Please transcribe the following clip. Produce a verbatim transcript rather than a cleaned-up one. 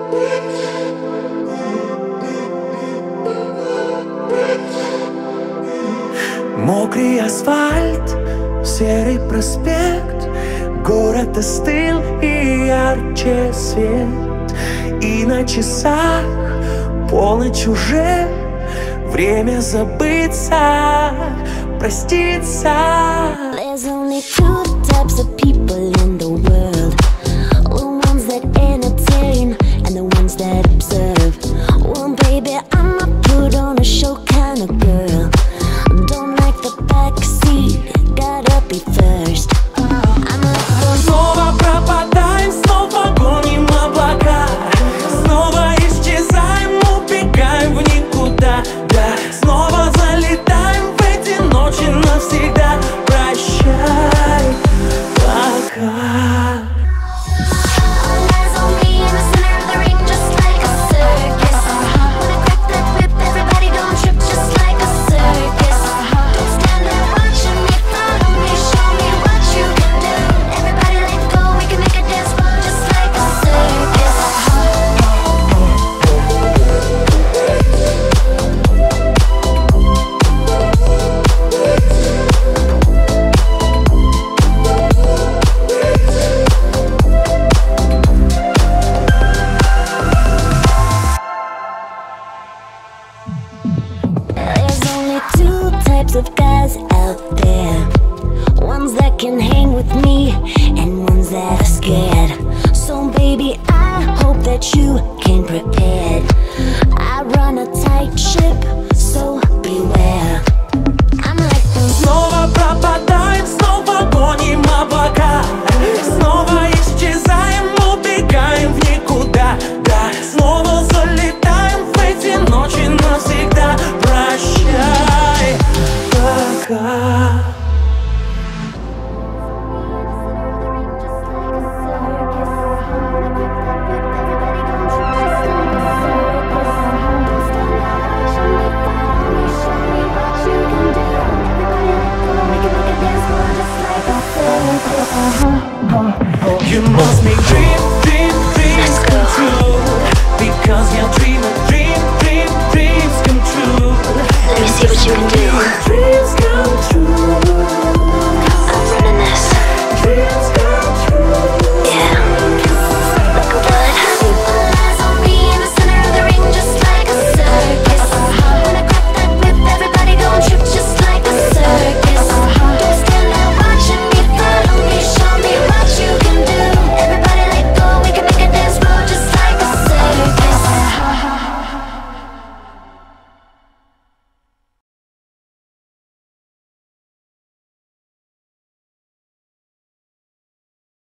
Мокрый асфальт, серый проспект, город остыл и ярче свет. И на часах полночь уже, время забыться, проститься. There's only two types of people in the world, the ones that entertain and the ones that observe. Well, baby, I'm a put on a show kind of girl. Don't like the backseat, gotta be first. I'm like снова пропадаем, снова гоним облака, снова исчезаем, убегаем в никуда. Да, снова залетаем в эти ночи навсегда. Прощай, пока. of guys out there, ones that can hang with me and ones that are scared. So baby, I hope that you came prepared. I run a tight ship, so beware.